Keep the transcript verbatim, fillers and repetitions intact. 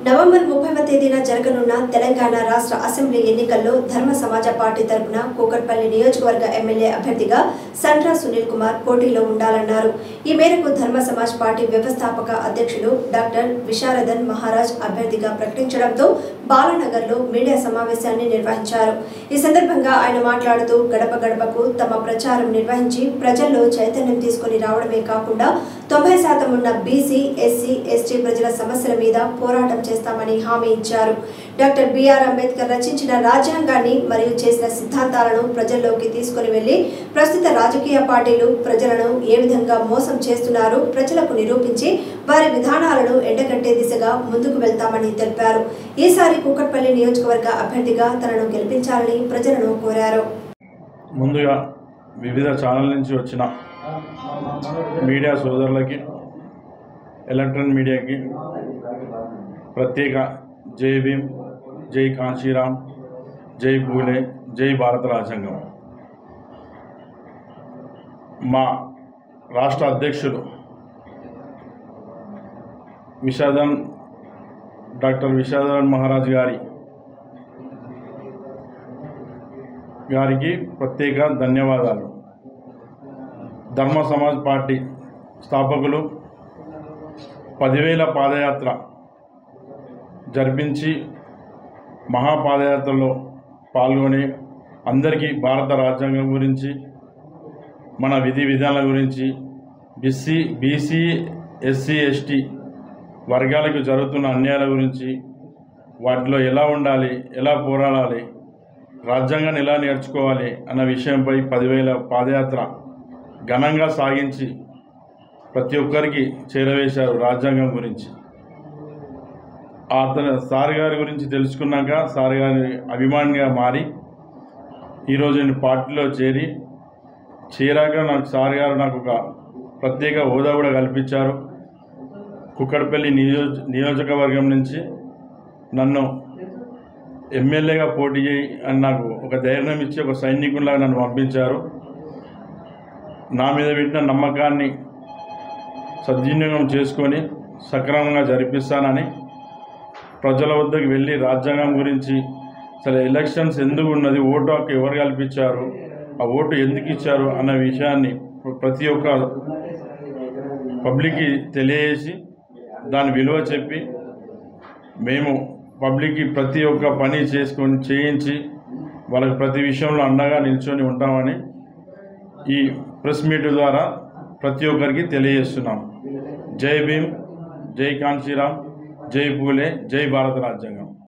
November ముప్పైవ తేదీన జరగనున్న తెలంగాణ రాష్ట్ర అసెంబ్లీ ఎన్నికల్లో ధర్మ సమాజ పార్టీ తరపున కూకట్పల్లి నియోజకవర్గ ఎమ్మెల్యే అభ్యర్థిగా సండ్ర సునీల్ కుమార్ పోటీలో ఉండాలన్నారు. ఈ మేరకు ధర్మ సమాజ్ పార్టీ వ్యవస్థాపక అధ్యక్షులు డాక్టర్ విశారదన్ మహారాజ్ అభ్యర్థిగా ప్రకటించడంతో బాలానగర్లో మీడియా సమావేశాన్ని నిర్వహించారు. ఈ సందర్భంగా ఆయన మాట్లాడుతూ గడప గడపకు తమ ప్రచారం నిర్వహించి ప్రజల్లో చైతన్యం తీసుకుని రావడమే కాకుండా తొంభై శాతం ఉన్న బీసీ, ఎస్సీ, ఎస్టీ ప్రజల సమస్యల మీద పోరాటం చేస్తామని హామీ ఇచ్చారు. డాక్టర్ బిఆర్ అంబేద్కర్ రచించిన రాజ్యాంగాన్ని మరియు చేసిన సిద్ధాంతాలను ప్రజల్లోకి తీసుకుని వెళ్లి ప్రస్తుత రాజకీయ పార్టీలు ప్రజలను ఏ విధంగా మోసం చేస్తున్నారో ప్రజలకు నిరూపించి వారి విధానాలను ఎండగట్టే దిశగా ముందుకు వెళ్తామని తెలిపారు. ఈసారి కూకట్పల్లి నియోజకవర్గ అభ్యర్థిగా తనను గెలిపించాలని ప్రజలను కోరారు. ముందుగా వివిధ ఛానల్ నుంచి వచ్చిన మీడియా సోదరులకి, ఎలక్ట్రానిక్ మీడియాకి ప్రత్యేక జై భీమ్, జై కాంశీరామ్, జై పూలే, జై భారత రాజ్యాంగం. మా రాష్ట్ర అధ్యక్షులు విశారదన్ డాక్టర్ విశారదన్ మహారాజ్ గారి గారికి ప్రత్యేక ధన్యవాదాలు. ధర్మ సమాజ్ పార్టీ స్థాపకులు పదివేల పాదయాత్ర జరిపించి మహాపాదయాత్రలో పాల్గొని అందరికీ భారత రాజ్యాంగం గురించి, మన విధి విధానాల గురించి, బీసీ బీసీ ఎస్సీ ఎస్టీ వర్గాలకు జరుగుతున్న అన్యాయాల గురించి, వాటిలో ఎలా ఉండాలి, ఎలా పోరాడాలి, రాజ్యాంగాన్ని ఎలా నేర్చుకోవాలి అన్న విషయంపై పదివేల పాదయాత్ర ఘనంగా సాగించి ప్రతి ఒక్కరికి చేరవేశారు రాజ్యాంగం గురించి. అతను సార్ గారి గురించి తెలుసుకున్నాక సార్ గారి అభిమానిగా మారి ఈరోజు నేను పార్టీలో చేరి చేరాక నాకు సార్ గారు నాకు ఒక ప్రత్యేక హోదా కూడా కల్పించారు. కూకట్పల్లి నియోజ నియోజకవర్గం నుంచి నన్ను ఎమ్మెల్యేగా పోటీ చేయి అని నాకు ఒక ధైర్యం ఇచ్చి ఒక సైనికుల్లాగా నన్ను పంపించారు. నా మీద పెట్టిన నమ్మకాన్ని సద్వినియోగం చేసుకొని సక్రమంగా జరిపిస్తానని, ప్రజల వద్దకు వెళ్ళి రాజ్యాంగం గురించి, అసలు ఎలక్షన్స్ ఎందుకు ఉన్నది, ఓటు హక్కు ఎవరు కల్పించారు, ఆ ఓటు ఎందుకు ఇచ్చారు అన్న విషయాన్ని ప్రతి ఒక్క పబ్లిక్కి తెలియజేసి దాని విలువ చెప్పి మేము పబ్లిక్కి ప్రతి ఒక్క పని చేసుకొని చేయించి వాళ్ళకి ప్రతి విషయంలో అండగా నిల్చొని ఉంటామని ఈ ప్రెస్ మీట్ ద్వారా ప్రతి ఒక్కరికి తెలియజేస్తున్నాం. జై భీమ్, జై కాంశీరామ్, జై పూలే, జై భారత రాజ్యాంగం.